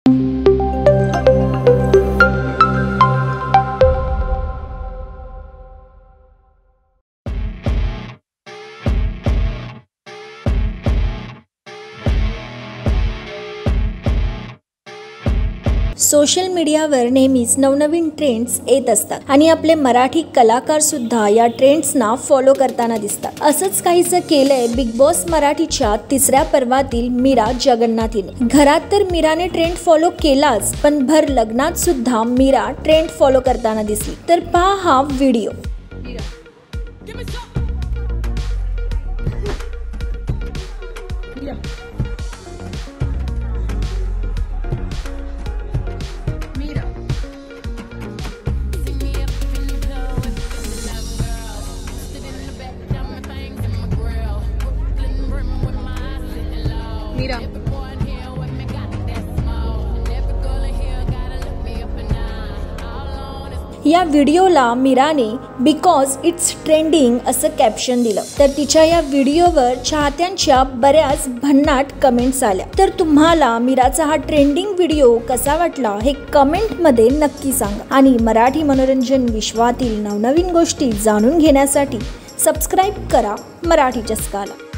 Social मीडियावर नेहमीच नवनवीन ट्रेंड्स येत असतात आणि आपले मराठी कलाकार सुद्धा या ट्रेंड्सना फॉलो करताना दिसतात। असंच काहीसं केलंय बिग बॉस मराठीच्या तिसऱ्या पर्वातील मीरा जगन्नाथ हिने। घरात तर मीराने ट्रेंड फॉलो केलाच, पण भर लग्नात सुद्धा मीरा ट्रेंड फॉलो करताना दिसली। तर पहा हा व्हिडिओ। या व्हिडिओला मीराने बिकॉज इट्स ट्रेंडिंग असं कॅप्शन दिलं। तर तिच्या या व्हिडिओवर चाहत्यांच्या बऱ्याच भन्नाट कमेंट्स आल्या। तर तुम्हाला मीराचा हा ट्रेंडिंग व्हिडिओ कसा वाटला हे कमेंटमध्ये नक्की सांगा आणि मराठी मनोरंजन विश्वातील नवनवीन गोष्टी जाणून घेण्यासाठी सबस्क्राइब करा मराठी चस्काला।